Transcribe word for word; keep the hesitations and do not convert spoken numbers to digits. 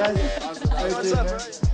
guys? How you What's doing, up, man? bro?